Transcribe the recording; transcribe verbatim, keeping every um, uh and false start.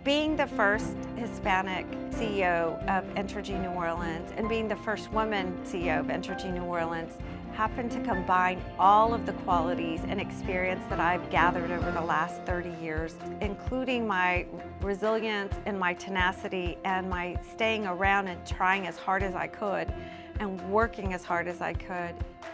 Being the first Hispanic C E O of Entergy New Orleans and being the first woman C E O of Entergy New Orleans happened to combine all of the qualities and experience that I've gathered over the last thirty years, including my resilience and my tenacity and my staying around and trying as hard as I could and working as hard as I could.